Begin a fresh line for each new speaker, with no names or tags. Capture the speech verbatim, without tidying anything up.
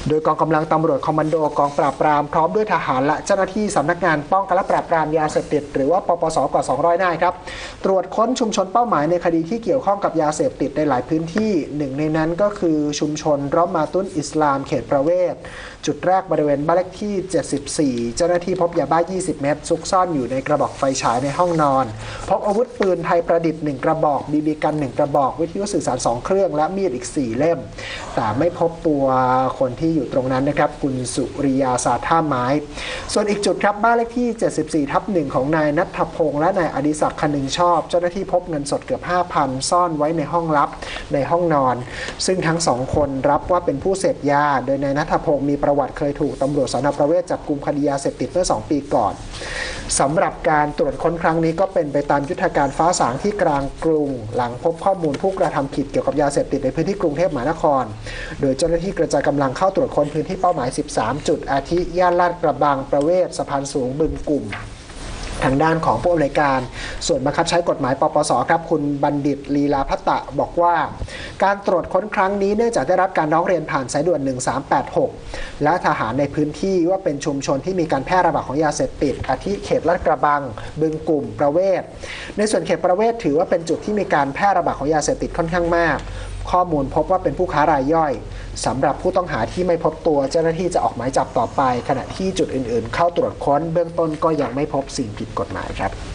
โดยกองกำลังตำรวจคอมมานโดกองปราบปรามพร้อมด้วยทหารและเจ้าหน้าที่สำนักงานป้องกันและปราบปรามยาเสพติดหรือว่าปปสกว่าสองร้อยนายครับตรวจค้นชุมชนเป้าหมายในคดีที่เกี่ยวข้องกับยาเสพติดในหลายพื้นที่หนึ่งในนั้นก็คือชุมชนรอมมาตุนอิสลามเขตประเวศจุดแรกบริเวณบ้านเลขที่เจ็ดสิบสี่เจ้าหน้าที่พบยาบ้ายี่สิบเม็ดซุกซ่อนอยู่ในกระบอกไฟฉายในห้องนอนพบอาวุธปืนไทยประดิษฐ์หนึ่งกระบอกบีบีกันหนึ่งกระบอกวิทยุสื่อสารสองเครื่องและมีดอีกสี่เล่มแต่ไม่พบตัวคนที่อยู่ตรงนั้นนะครับคุณสุริยาสาท่าไม้ส่วนอีกจุดครับบ้านเลขที่เจ็ดสิบสี่ทับหนึ่งของนายณัฐพงษ์และนายอดิศักดิ์คนึงชอบเจ้าหน้าที่พบเงินสดเกือบ ห้าพัน ซ่อนไว้ในห้องลับในห้องนอนซึ่งทั้งสองคนรับว่าเป็นผู้เสพยาโดยนายณัฐพงษ์มีประวัติเคยถูกตำรวจสน.ประเวศจับกุมคดียาเสพติดเมื่อสองปีก่อนสำหรับการตรวจค้นครั้งนี้ก็เป็นไปตามยุทธการฟ้าสางที่กลางกรุงหลังพบข้อมูลผู้กระทำผิดเกี่ยวกับยาเสพติดในพื้นที่กรุงเทพมหานครโดยเจ้าหน้าที่กระจายกำลังเข้าตรวจค้นพื้นที่เป้าหมายสิบสามจุดอาทิย่านลาดกระบังประเวศสะพานสูงบึงกลุ่มทางด้านของผู้อำนวยการส่วนบังคับใช้กฎหมายปปสครับคุณบัณฑิตลีลาพัตตะบอกว่าการตรวจค้นครั้งนี้เนื่องจากได้รับการร้องเรียนผ่านสายด่วนหนึ่งสามแปดหกและทหารในพื้นที่ว่าเป็นชุมชนที่มีการแพร่ระบาดของยาเสพติดอาทิเขตลาดกระบังบึงกลุ่มประเวศในส่วนเขตประเวศถือว่าเป็นจุดที่มีการแพร่ระบาดของยาเสพติดค่อนข้างมากข้อมูลพบว่าเป็นผู้ค้ารายย่อยสำหรับผู้ต้องหาที่ไม่พบตัวเจ้าหน้าที่จะออกหมายจับต่อไปขณะที่จุดอื่นๆเข้าตรวจค้นเบื้องต้นก็ยังไม่พบสิ่งผิดกฎหมายครับ